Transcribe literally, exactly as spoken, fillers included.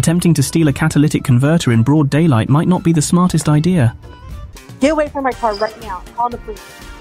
Attempting to steal a catalytic converter in broad daylight might not be the smartest idea. Get away from my car right now. Call the police.